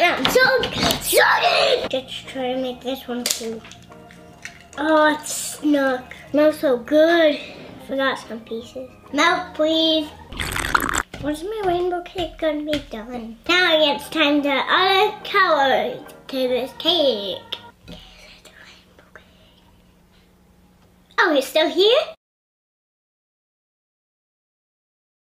I'm so excited! Let's try to make this one too. Oh, it's snuck. Smells so good. Forgot some pieces. Melt, please. When's my rainbow cake gonna be done? Now it's time to add colors to this cake. Oh, it's still here?